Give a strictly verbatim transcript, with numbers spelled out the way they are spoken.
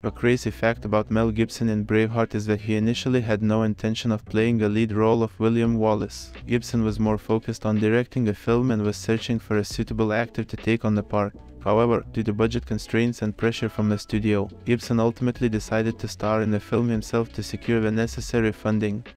A crazy fact about Mel Gibson in Braveheart is that he initially had no intention of playing a lead role of William Wallace. Gibson was more focused on directing the film and was searching for a suitable actor to take on the part. However, due to budget constraints and pressure from the studio, Gibson ultimately decided to star in the film himself to secure the necessary funding.